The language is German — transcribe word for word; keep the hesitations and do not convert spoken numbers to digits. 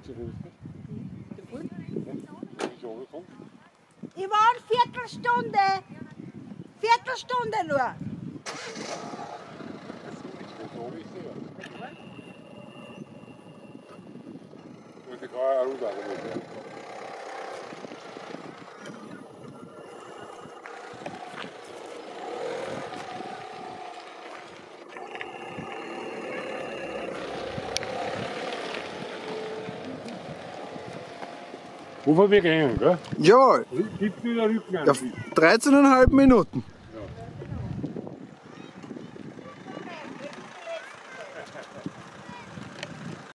Ich war eine Viertelstunde. Viertelstunde nur. Wo wir gehen, gell? Jawohl. Gibt's wieder Rückgang? Ja, dreizehn Komma fünf Minuten.